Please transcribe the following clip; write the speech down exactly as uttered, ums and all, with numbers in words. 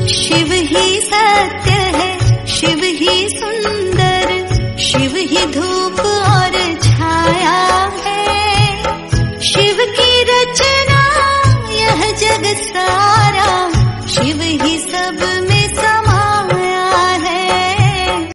शिव ही सत्य है, शिव ही सुंदर, शिव ही धूप और छाया है। शिव की रचना यह जग सारा, शिव ही सब